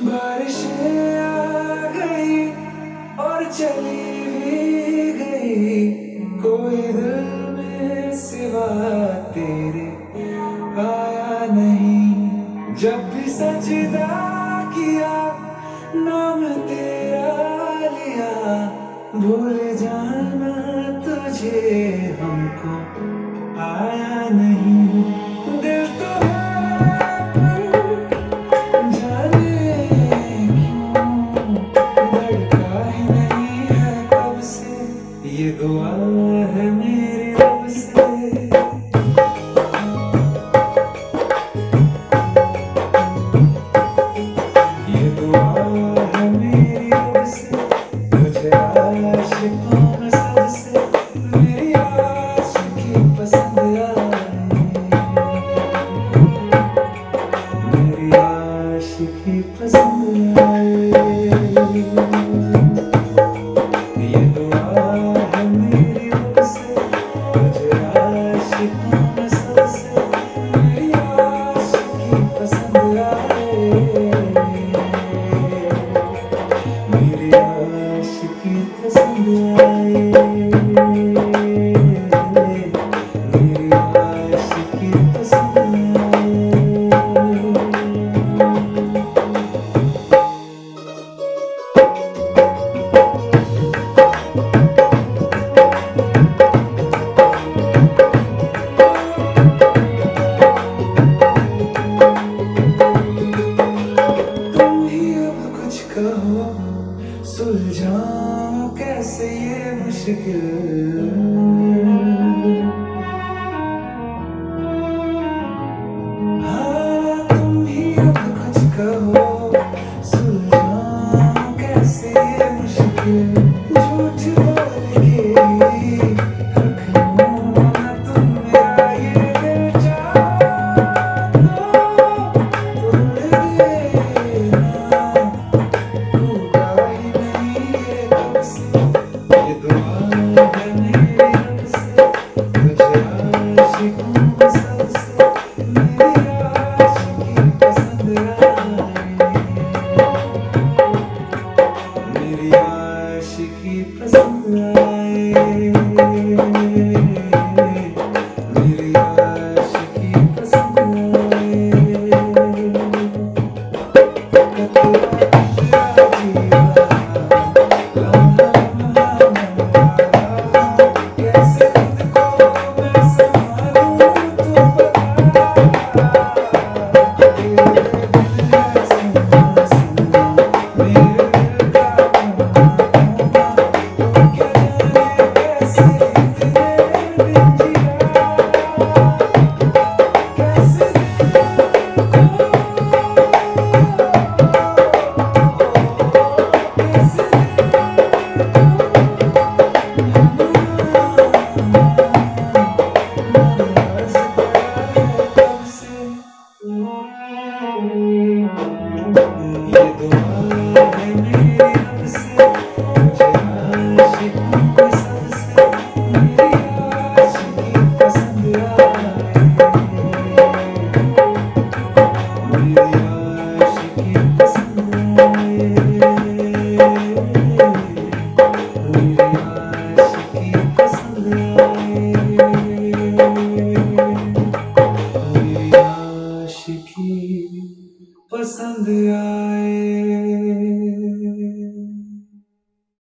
बारिशें आ गई और चली भी गई, कोई दिल में सिवा तेरे आया नहीं। जब भी सजदा किया, नाम तेरा लिया, भूल जाना तुझे हमको आया नहीं। दिल तो है पर जाने क्यों धड़का ही नहीं है कब से, ये दुआ है मेरी रब से। ये दुआ है मेरी रब से, तुझे आशिकों में सबसे मेरी आशिकी पसंद आए, मेरी आशिकी पसंद आए। ये दुआ है मेरी रब से, तुझे आशिकों में सबसे मेरी आशिकी पसंद आए, मेरी आशिकी पसंद आए, मेरी आशिकी पसंद आए। तुम ही अब कुछ कहो, सुलझाऊं कैसे ये मुश्किल। हाँ तुम ही अब कुछ कहो, सुलझाऊं कैसे ये मुश्किल। झूठ बोल के रख लूं ना तुम मेरा ये दिल, चाहो तो तोड़ देना, टूटा ही नहीं ये कब से। ये दुआ है मेरी रब से, तुझे आशिकों में सबसे मेरी आशिकी पसंद आए, मेरी आशिकी पसंद आए, मेरी आशिकी पसंद कैसे खुद को मैं संभालूं तू बता, तेरे दिल है सुना सुना, मेरे दिल का कोना कोना, तू क्या जाने कैसे इतने दिन जिया, कैसे ये दुआ है मेरी रब से, तुझे आशिकों में सबसे मेरी आशिकी पसंद आए, मेरी आशिकी पसंद आए, मेरी आशिकी पसंद आए, मेरी आशिकी पसंद आए।